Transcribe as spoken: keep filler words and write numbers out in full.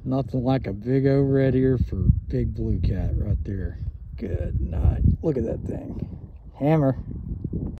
Nothing like a big old red ear for big blue cat right there. Good night. Look at that thing. Hammer.